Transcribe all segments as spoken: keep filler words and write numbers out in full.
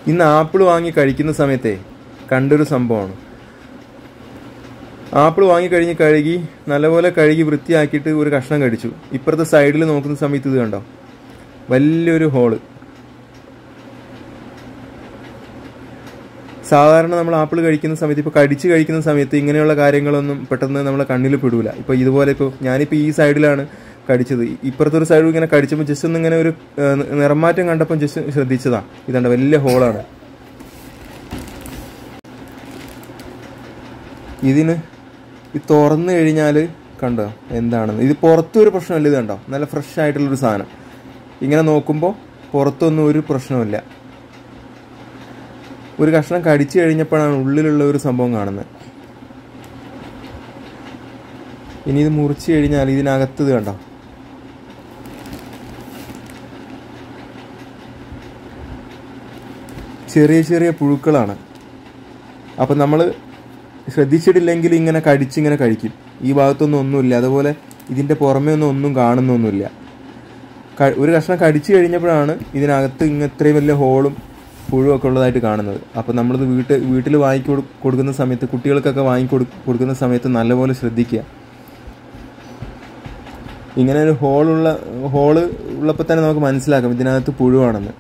ഇന്ന് ആപ്പിൾ വാങ്ങി കഴിക്കുന്ന സമയത്തെ കണ്ടൊരു സംഭവമാണ്. ആപ്പിൾ വാങ്ങി കഴിഞ്ഞ് കഴുകി നല്ലപോലെ കഴുകി വൃത്തിയാക്കിയിട്ട് ഒരു കഷ്ണം കടിച്ചു. ഇപ്പുറത്തെ സൈഡിൽ നോക്കുന്ന സമയത്ത് ഇത് കണ്ടോ, വലിയൊരു ഹോള്. സാധാരണ നമ്മൾ ആപ്പിൾ കഴിക്കുന്ന സമയത്ത്, ഇപ്പോൾ കടിച്ച് കഴിക്കുന്ന സമയത്ത് ഇങ്ങനെയുള്ള കാര്യങ്ങളൊന്നും പെട്ടെന്ന് നമ്മളെ കണ്ണിൽ പെടൂല. ഇപ്പോൾ ഇതുപോലെ ഇപ്പോൾ ഞാനിപ്പോൾ ഈ സൈഡിലാണ് കടിച്ചത്. ഇപ്പുറത്തെ ഒരു സൈഡ് ഇങ്ങനെ കടിച്ചപ്പോൾ ജസ്റ്റ് ഒന്ന് ഇങ്ങനെ ഒരു നിറമാറ്റം കണ്ടപ്പോൾ ജസ്റ്റ് ശ്രദ്ധിച്ചതാണ്. ഇതാണ്ട് വലിയ ഹോളാണ്. ഇതിന് ഇത് തുറന്നു കഴിഞ്ഞാൽ കണ്ടോ എന്താണെന്ന്. ഇത് പുറത്തൊരു പ്രശ്നമില്ല. ഇത് കണ്ടോ, നല്ല ഫ്രഷ് ആയിട്ടുള്ളൊരു സാധനം. ഇങ്ങനെ നോക്കുമ്പോൾ പുറത്തൊന്നും ഒരു പ്രശ്നമില്ല. ഒരു കഷ്ണം കടിച്ചു കഴിഞ്ഞപ്പോഴാണ് ഉള്ളിലുള്ള ഒരു സംഭവം കാണുന്നത്. ഇനി ഇത് മുറിച്ച് കഴിഞ്ഞാൽ ഇതിനകത്ത് ഇത് കണ്ടോ, ചെറിയ ചെറിയ പുഴുക്കളാണ്. അപ്പം നമ്മൾ ശ്രദ്ധിച്ചിട്ടില്ലെങ്കിൽ ഇങ്ങനെ കടിച്ചിങ്ങനെ കഴിക്കും. ഈ ഭാഗത്തൊന്നും ഒന്നുമില്ല. അതുപോലെ ഇതിൻ്റെ പുറമേ ഒന്നും ഒന്നും കാണുന്നൊന്നുമില്ല. ഒരു കഷ്ണം കടിച്ചു കഴിഞ്ഞപ്പോഴാണ് ഇതിനകത്ത് ഇങ്ങനെ ഇത്രയും വലിയ ഹോളും പുഴുവൊക്കെ ഉള്ളതായിട്ട് കാണുന്നത്. അപ്പോൾ നമ്മളിത് വീട്ടിൽ വീട്ടിൽ വാങ്ങി കൊടുക്കുന്ന സമയത്ത്, കുട്ടികൾക്കൊക്കെ വാങ്ങി കൊടുക്കുന്ന സമയത്ത് നല്ലപോലെ ശ്രദ്ധിക്കുക. ഇങ്ങനെ ഒരു ഹോളുള്ള ഹോള് ഉള്ളപ്പോൾ തന്നെ നമുക്ക് മനസ്സിലാക്കാം ഇതിനകത്ത് പുഴുവാണെന്ന്.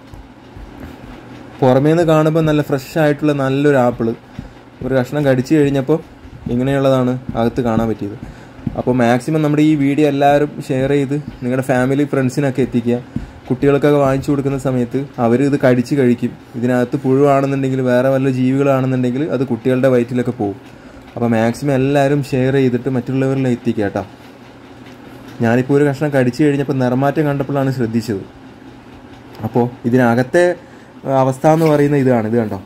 പുറമേ നിന്ന് കാണുമ്പോൾ നല്ല ഫ്രഷ് ആയിട്ടുള്ള നല്ലൊരു ആപ്പിള് ഒരു കഷ്ണം കടിച്ചു കഴിഞ്ഞപ്പോൾ ഇങ്ങനെയുള്ളതാണ് അകത്ത് കാണാൻ പറ്റിയത്. അപ്പോൾ മാക്സിമം നമ്മുടെ ഈ വീഡിയോ എല്ലാവരും ഷെയർ ചെയ്ത് നിങ്ങളുടെ ഫാമിലി ഫ്രണ്ട്സിനൊക്കെ എത്തിക്കുക. കുട്ടികൾക്കൊക്കെ വാങ്ങിച്ചു കൊടുക്കുന്ന സമയത്ത് അവർ ഇത് കടിച്ച് കഴിക്കും. ഇതിനകത്ത് പുഴുവാണെന്നുണ്ടെങ്കിൽ, വേറെ വല്ല ജീവികളാണെന്നുണ്ടെങ്കിൽ അത് കുട്ടികളുടെ വയറ്റിലൊക്കെ പോകും. അപ്പോൾ മാക്സിമം എല്ലാവരും ഷെയർ ചെയ്തിട്ട് മറ്റുള്ളവരിൽ എത്തിക്കുക കേട്ടോ. ഞാനിപ്പോൾ ഒരു കഷ്ണം കടിച്ചു കഴിഞ്ഞപ്പോൾ നിറമാറ്റം കണ്ടപ്പോഴാണ് ശ്രദ്ധിച്ചത്. അപ്പോൾ ഇതിനകത്തെ അവസ്ഥ എന്ന് പറയുന്നത് ഇതാണ്. ഇത് കണ്ടോ.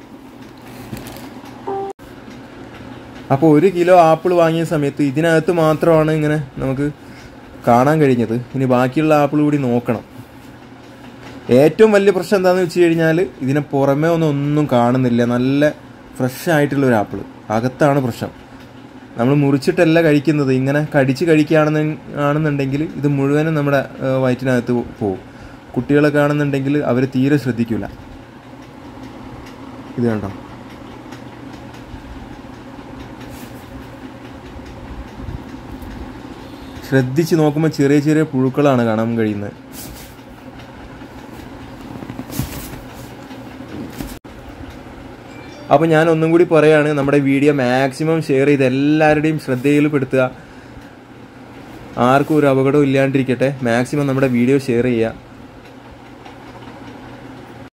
അപ്പോൾ ഒരു കിലോ ആപ്പിൾ വാങ്ങിയ സമയത്ത് ഇതിനകത്ത് മാത്രമാണ് ഇങ്ങനെ നമുക്ക് കാണാൻ കഴിഞ്ഞത്. ഇനി ബാക്കിയുള്ള ആപ്പിൾ കൂടി നോക്കണം. ഏറ്റവും വലിയ പ്രശ്നം എന്താണെന്ന് വെച്ച് കഴിഞ്ഞാൽ ഇതിനെ പുറമേ ഒന്നും ഒന്നും കാണുന്നില്ല. നല്ല ഫ്രഷ് ആയിട്ടുള്ള ഒരു ആപ്പിൾ. അകത്താണ് പ്രശ്നം. നമ്മൾ മുറിച്ചിട്ടല്ല കഴിക്കുന്നത്. ഇങ്ങനെ കടിച്ച് കഴിക്കുകയാണെന്ന് ആണെന്നുണ്ടെങ്കിൽ ഇത് മുഴുവനും നമ്മുടെ വയറ്റിനകത്ത് പോകും. കുട്ടികളൊക്കെ ആണെന്നുണ്ടെങ്കിൽ അവർ തീരെ ശ്രദ്ധിക്കില്ല. ഇത് കണ്ടോ, ശ്രദ്ധിച്ച് നോക്കുമ്പോൾ ചെറിയ ചെറിയ പുഴുക്കളാണ് കാണാൻ കഴിയുന്നത്. അപ്പോൾ ഞാൻ ഒന്നും കൂടി പറയുകയാണ്, നമ്മുടെ വീഡിയോ മാക്സിമം ഷെയർ ചെയ്ത് എല്ലാവരുടെയും ശ്രദ്ധയിൽപ്പെടുത്തുക. ആർക്കും ഒരു അപകടവും ഇല്ലാണ്ടിരിക്കട്ടെ. മാക്സിമം നമ്മുടെ വീഡിയോ ഷെയർ ചെയ്യുക.